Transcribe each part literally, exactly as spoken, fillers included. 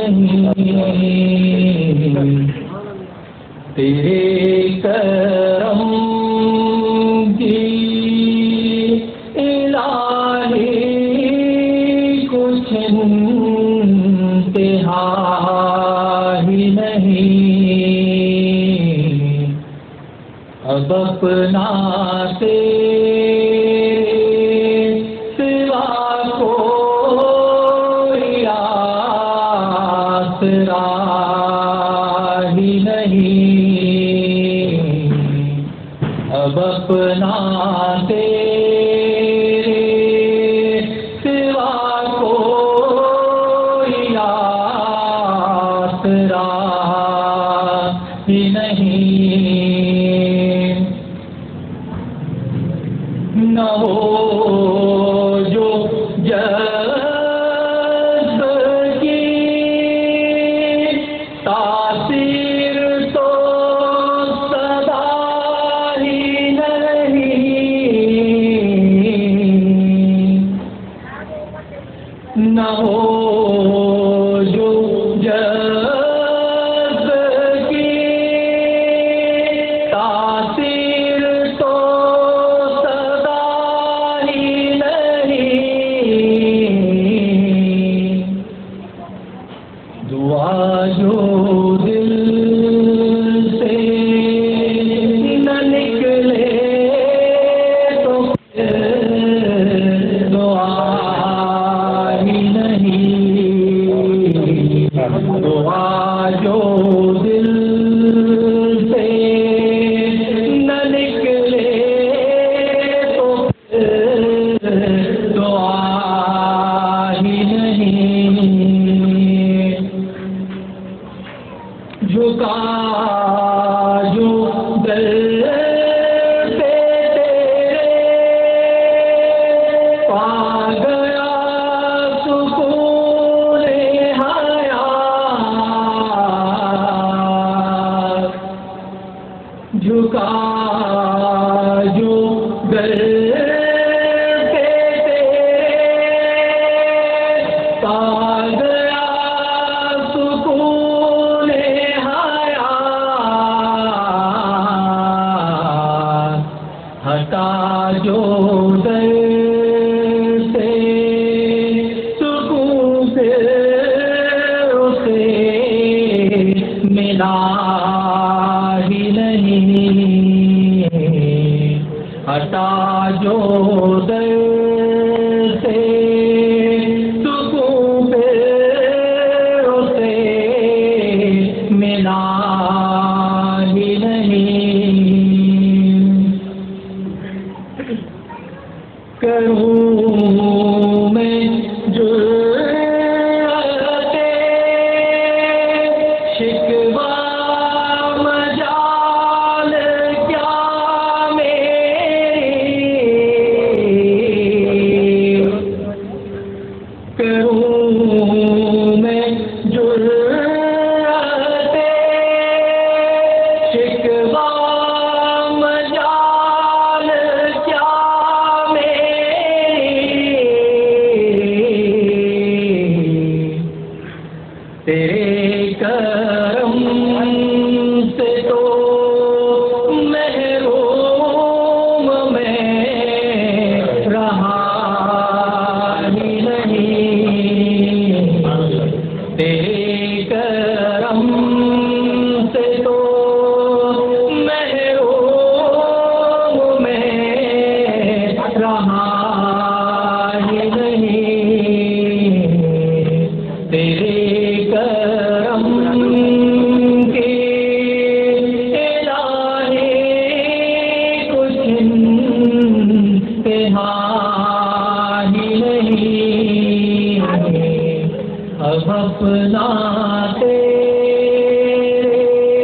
نہیں، تیرے کرم کی الہی کچھ انتہا ہی نہیں، اب اپنا تیرے سوا کوئی آسرا ہی نہیں، اب اپنا تیرے سوا کوئی آسرا ہی نہیں، نہ ہو جو جذب کی تاثیر تو صدا ہی نہیں، نہ ہو جو جذب کی تاثیر تو صدا ہی نہیں، دعا جو دل سے نہ نکلے تو دعا ہی نہیں، دعا جو دل سے نہ نکلے تو دعا ہی نہیں، جھکا جو در پہ تیرے پا گیا سکون حیات، جھکا جو در پہ تیرے پا گیا سکون حیات، ہٹا جو در سے سکون سے اسے ملا ہی نہیں، ہٹا جو در سے سکون سے اسے ملا ہی نہیں، کروں میں جرأتِ شکوہ مجال کیا میری، کروں میں جرأتِ شکوہ مجال کیا میری، تیرے کرم سے تو محروم میں رہا ہی نہیں، تیرے کرم سے تو محروم میں رہا ہی نہیں، تیرے کرم کی الہی کچھ انتہا ہی نہیں، اب اپنا تیرے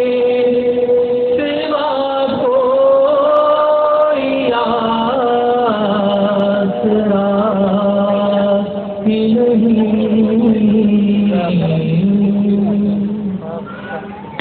سوا کوئی آسرا ہی نہیں۔